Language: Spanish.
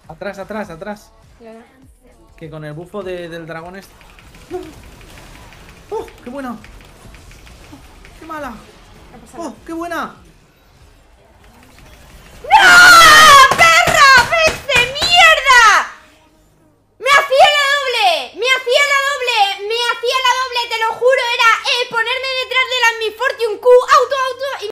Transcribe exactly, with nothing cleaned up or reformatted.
Atrás, atrás, atrás. Ya, ya. Que con el bufo de- del dragón es... ¡Oh! ¡Qué buena! ¡Oh! ¡Qué mala! No pasa ¡Oh! nada. ¡Qué buena!